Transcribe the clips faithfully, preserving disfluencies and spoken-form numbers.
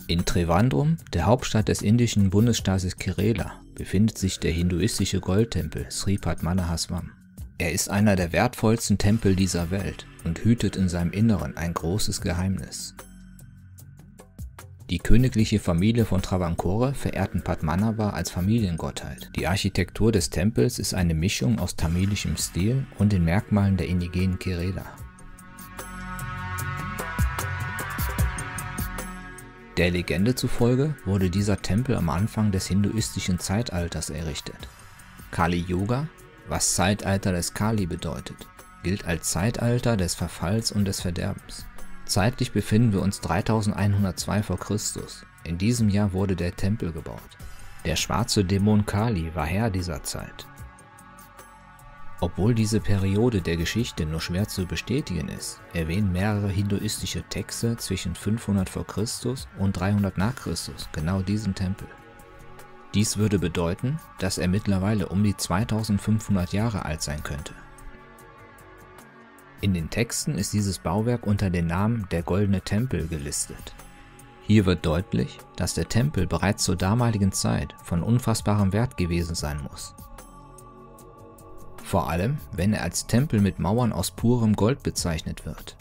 In Trivandrum, der Hauptstadt des indischen Bundesstaates Kerala, befindet sich der hinduistische Goldtempel Sri Padmanabhaswamy. Er ist einer der wertvollsten Tempel dieser Welt und hütet in seinem Inneren ein großes Geheimnis. Die königliche Familie von Travancore verehrten Padmanabha als Familiengottheit. Die Architektur des Tempels ist eine Mischung aus tamilischem Stil und den Merkmalen der indigenen Kerala. Der Legende zufolge wurde dieser Tempel am Anfang des hinduistischen Zeitalters errichtet. Kali Yuga, was Zeitalter des Kali bedeutet, gilt als Zeitalter des Verfalls und des Verderbens. Zeitlich befinden wir uns dreitausendeinhundertzwei vor Christus. In diesem Jahr wurde der Tempel gebaut. Der schwarze Dämon Kali war Herr dieser Zeit. Obwohl diese Periode der Geschichte nur schwer zu bestätigen ist, erwähnen mehrere hinduistische Texte zwischen fünfhundert vor Christus und dreihundert nach Christus genau diesen Tempel. Dies würde bedeuten, dass er mittlerweile um die zweitausendfünfhundert Jahre alt sein könnte. In den Texten ist dieses Bauwerk unter dem Namen der Goldene Tempel gelistet. Hier wird deutlich, dass der Tempel bereits zur damaligen Zeit von unfassbarem Wert gewesen sein muss. Vor allem, wenn er als Tempel mit Mauern aus purem Gold bezeichnet wird.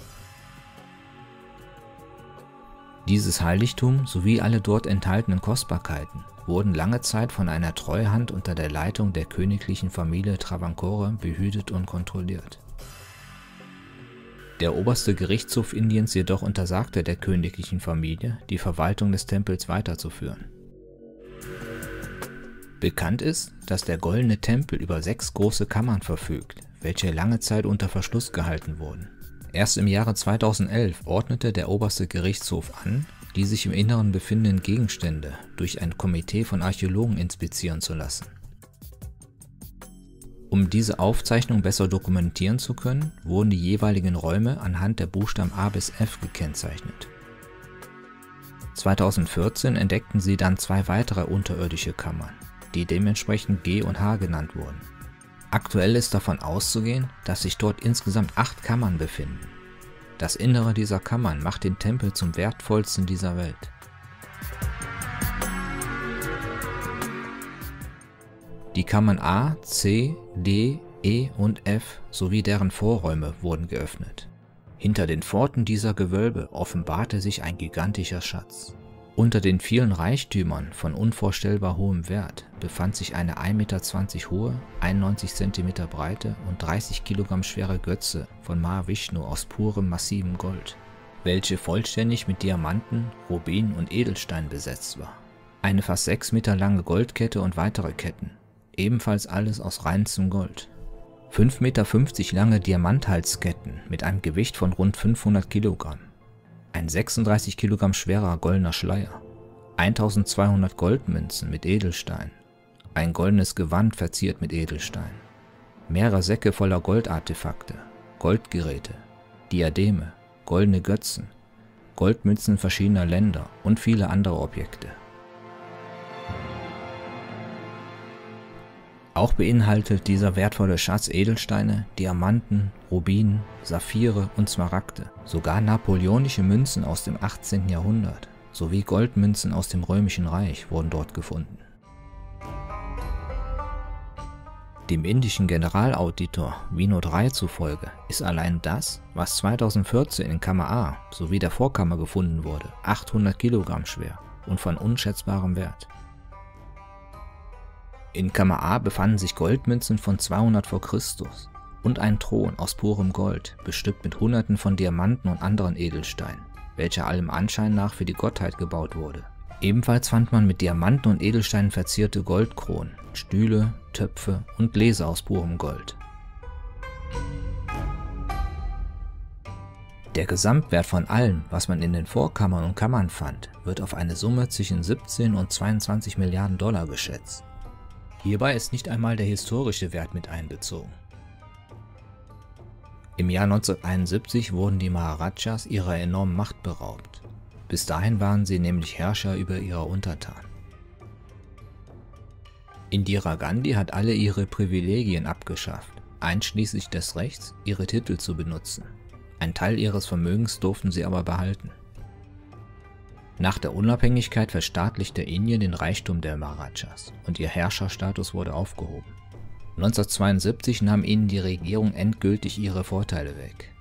Dieses Heiligtum sowie alle dort enthaltenen Kostbarkeiten wurden lange Zeit von einer Treuhand unter der Leitung der königlichen Familie Travancore behütet und kontrolliert. Der oberste Gerichtshof Indiens jedoch untersagte der königlichen Familie, die Verwaltung des Tempels weiterzuführen. Bekannt ist, dass der Goldene Tempel über sechs große Kammern verfügt, welche lange Zeit unter Verschluss gehalten wurden. Erst im Jahre zweitausendelf ordnete der oberste Gerichtshof an, die sich im Inneren befindenden Gegenstände durch ein Komitee von Archäologen inspizieren zu lassen. Um diese Aufzeichnung besser dokumentieren zu können, wurden die jeweiligen Räume anhand der Buchstaben A bis F gekennzeichnet. zweitausendvierzehn entdeckten sie dann zwei weitere unterirdische Kammern, die dementsprechend G und H genannt wurden. Aktuell ist davon auszugehen, dass sich dort insgesamt acht Kammern befinden. Das Innere dieser Kammern macht den Tempel zum wertvollsten dieser Welt. Die Kammern A, C, D, E und F sowie deren Vorräume wurden geöffnet. Hinter den Pforten dieser Gewölbe offenbarte sich ein gigantischer Schatz. Unter den vielen Reichtümern von unvorstellbar hohem Wert befand sich eine ein Meter zwanzig hohe, einundneunzig Zentimeter breite und dreißig Kilogramm schwere Götze von Mahavishnu aus purem massivem Gold, welche vollständig mit Diamanten, Rubinen und Edelsteinen besetzt war. Eine fast sechs Meter lange Goldkette und weitere Ketten, ebenfalls alles aus reinstem Gold. fünf Meter fünfzig lange Diamanthalsketten mit einem Gewicht von rund fünfhundert Kilogramm. Ein sechsunddreißig Kilogramm schwerer goldener Schleier, eintausendzweihundert Goldmünzen mit Edelstein, ein goldenes Gewand verziert mit Edelstein, mehrere Säcke voller Goldartefakte, Goldgeräte, Diademe, goldene Götzen, Goldmünzen verschiedener Länder und viele andere Objekte. Auch beinhaltet dieser wertvolle Schatz Edelsteine, Diamanten, Rubinen, Saphire und Smaragde, sogar napoleonische Münzen aus dem achtzehnten Jahrhundert sowie Goldmünzen aus dem Römischen Reich wurden dort gefunden. Dem indischen Generalauditor Vinod Rai zufolge ist allein das, was zweitausendvierzehn in Kammer A sowie der Vorkammer gefunden wurde, achthundert Kilogramm schwer und von unschätzbarem Wert. In Kammer A befanden sich Goldmünzen von zweihundert vor Christus und ein Thron aus purem Gold, bestückt mit Hunderten von Diamanten und anderen Edelsteinen, welcher allem Anschein nach für die Gottheit gebaut wurde. Ebenfalls fand man mit Diamanten und Edelsteinen verzierte Goldkronen, Stühle, Töpfe und Gläser aus purem Gold. Der Gesamtwert von allem, was man in den Vorkammern und Kammern fand, wird auf eine Summe zwischen siebzehn und zweiundzwanzig Milliarden Dollar geschätzt. Hierbei ist nicht einmal der historische Wert mit einbezogen. Im Jahr neunzehnhunderteinundsiebzig wurden die Maharajas ihrer enormen Macht beraubt. Bis dahin waren sie nämlich Herrscher über ihre Untertanen. Indira Gandhi hat alle ihre Privilegien abgeschafft, einschließlich des Rechts, ihre Titel zu benutzen. Ein Teil ihres Vermögens durften sie aber behalten. Nach der Unabhängigkeit verstaatlichte Indien den Reichtum der Marathas und ihr Herrscherstatus wurde aufgehoben. neunzehnhundertzweiundsiebzig nahm ihnen die Regierung endgültig ihre Vorteile weg.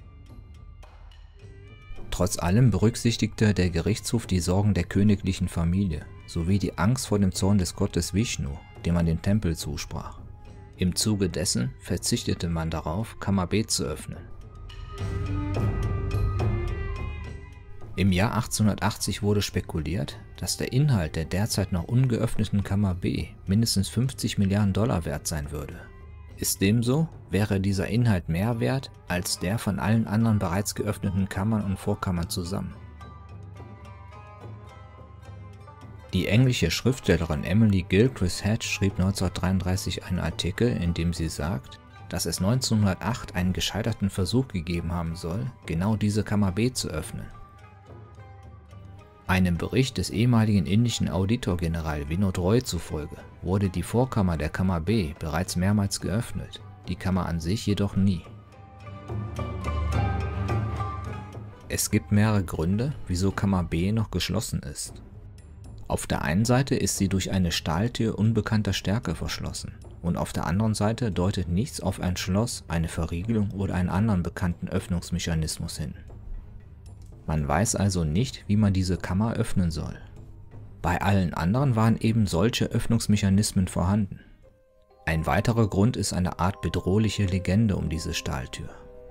Trotz allem berücksichtigte der Gerichtshof die Sorgen der königlichen Familie sowie die Angst vor dem Zorn des Gottes Vishnu, dem man den Tempel zusprach. Im Zuge dessen verzichtete man darauf, Kammer B zu öffnen. Im Jahr achtzehnhundertachtzig wurde spekuliert, dass der Inhalt der derzeit noch ungeöffneten Kammer B mindestens fünfzig Milliarden Dollar wert sein würde. Ist dem so, wäre dieser Inhalt mehr wert als der von allen anderen bereits geöffneten Kammern und Vorkammern zusammen. Die englische Schriftstellerin Emily Gilchrist Hatch schrieb neunzehnhundertdreiunddreißig einen Artikel, in dem sie sagt, dass es neunzehnhundertacht einen gescheiterten Versuch gegeben haben soll, genau diese Kammer B zu öffnen. Einem Bericht des ehemaligen indischen Auditor-General Vinod Roy zufolge wurde die Vorkammer der Kammer B bereits mehrmals geöffnet, die Kammer an sich jedoch nie. Es gibt mehrere Gründe, wieso Kammer B noch geschlossen ist. Auf der einen Seite ist sie durch eine Stahltür unbekannter Stärke verschlossen und auf der anderen Seite deutet nichts auf ein Schloss, eine Verriegelung oder einen anderen bekannten Öffnungsmechanismus hin. Man weiß also nicht, wie man diese Kammer öffnen soll. Bei allen anderen waren eben solche Öffnungsmechanismen vorhanden. Ein weiterer Grund ist eine Art bedrohliche Legende um diese Stahltür.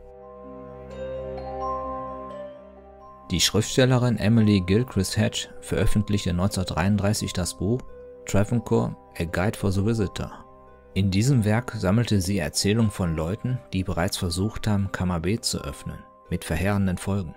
Die Schriftstellerin Emily Gilchrist Hatch veröffentlichte neunzehnhundertdreiunddreißig das Buch Travancore, A Guide for the Visitor. In diesem Werk sammelte sie Erzählungen von Leuten, die bereits versucht haben, Kammer B zu öffnen, mit verheerenden Folgen.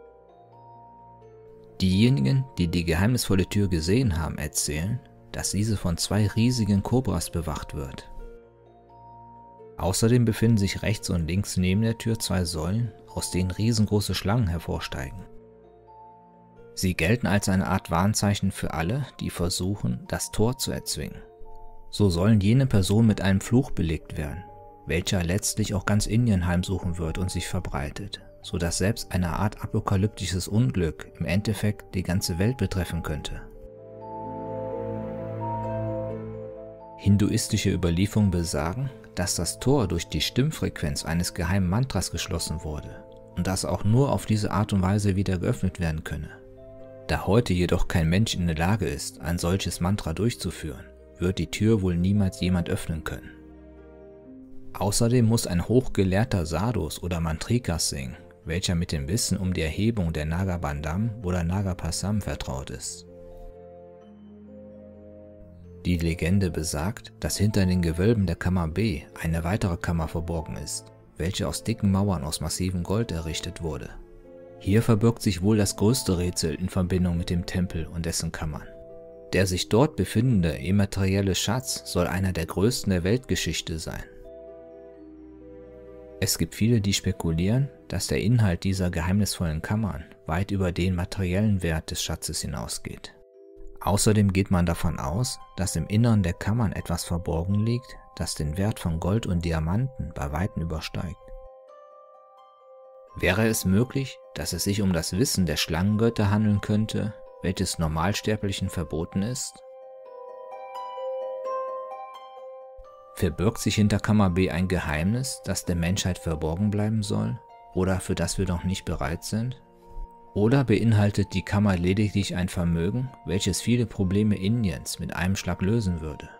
Diejenigen, die die geheimnisvolle Tür gesehen haben, erzählen, dass diese von zwei riesigen Kobras bewacht wird. Außerdem befinden sich rechts und links neben der Tür zwei Säulen, aus denen riesengroße Schlangen hervorsteigen. Sie gelten als eine Art Warnzeichen für alle, die versuchen, das Tor zu erzwingen. So sollen jene Personen mit einem Fluch belegt werden, welcher letztlich auch ganz Indien heimsuchen wird und sich verbreitet, so dass selbst eine Art apokalyptisches Unglück im Endeffekt die ganze Welt betreffen könnte. Hinduistische Überlieferungen besagen, dass das Tor durch die Stimmfrequenz eines geheimen Mantras geschlossen wurde und dass auch nur auf diese Art und Weise wieder geöffnet werden könne. Da heute jedoch kein Mensch in der Lage ist, ein solches Mantra durchzuführen, wird die Tür wohl niemals jemand öffnen können. Außerdem muss ein hochgelehrter Sadhus oder Mantrikas singen, welcher mit dem Wissen um die Erhebung der Nagabandham oder Nagapasam vertraut ist. Die Legende besagt, dass hinter den Gewölben der Kammer B eine weitere Kammer verborgen ist, welche aus dicken Mauern aus massivem Gold errichtet wurde. Hier verbirgt sich wohl das größte Rätsel in Verbindung mit dem Tempel und dessen Kammern. Der sich dort befindende immaterielle Schatz soll einer der größten der Weltgeschichte sein. Es gibt viele, die spekulieren, dass der Inhalt dieser geheimnisvollen Kammern weit über den materiellen Wert des Schatzes hinausgeht. Außerdem geht man davon aus, dass im Innern der Kammern etwas verborgen liegt, das den Wert von Gold und Diamanten bei weitem übersteigt. Wäre es möglich, dass es sich um das Wissen der Schlangengötter handeln könnte, welches Normalsterblichen verboten ist? Verbirgt sich hinter Kammer B ein Geheimnis, das der Menschheit verborgen bleiben soll oder für das wir noch nicht bereit sind? Oder beinhaltet die Kammer lediglich ein Vermögen, welches viele Probleme Indiens mit einem Schlag lösen würde?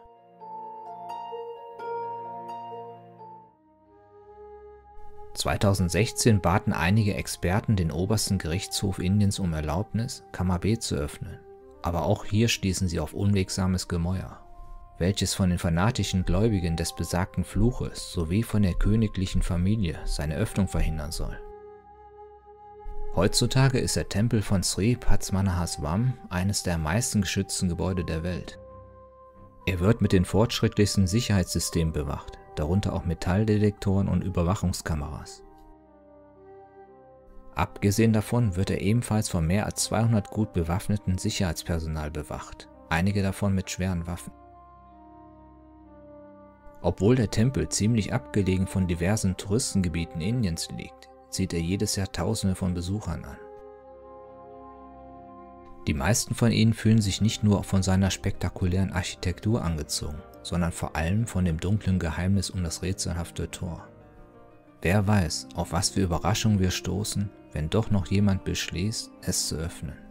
zweitausendsechzehn baten einige Experten den obersten Gerichtshof Indiens um Erlaubnis, Kammer B zu öffnen, aber auch hier stießen sie auf unwegsames Gemäuer, welches von den fanatischen Gläubigen des besagten Fluches sowie von der königlichen Familie seine Öffnung verhindern soll. Heutzutage ist der Tempel von Sri Padmanabhaswamy eines der am meisten geschützten Gebäude der Welt. Er wird mit den fortschrittlichsten Sicherheitssystemen bewacht, darunter auch Metalldetektoren und Überwachungskameras. Abgesehen davon wird er ebenfalls von mehr als zweihundert gut bewaffneten Sicherheitspersonal bewacht, einige davon mit schweren Waffen. Obwohl der Tempel ziemlich abgelegen von diversen Touristengebieten Indiens liegt, zieht er jedes Jahr Tausende von Besuchern an. Die meisten von ihnen fühlen sich nicht nur von seiner spektakulären Architektur angezogen, sondern vor allem von dem dunklen Geheimnis um das rätselhafte Tor. Wer weiß, auf was für Überraschungen wir stoßen, wenn doch noch jemand beschließt, es zu öffnen.